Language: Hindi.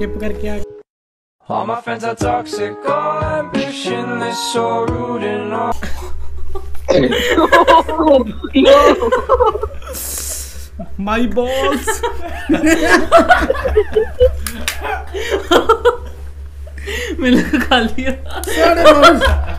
स्किप करके आ। All my friends are toxic, all ambitionless, so rude and all. My balls. मैंने खा लिया। Sorry, boss.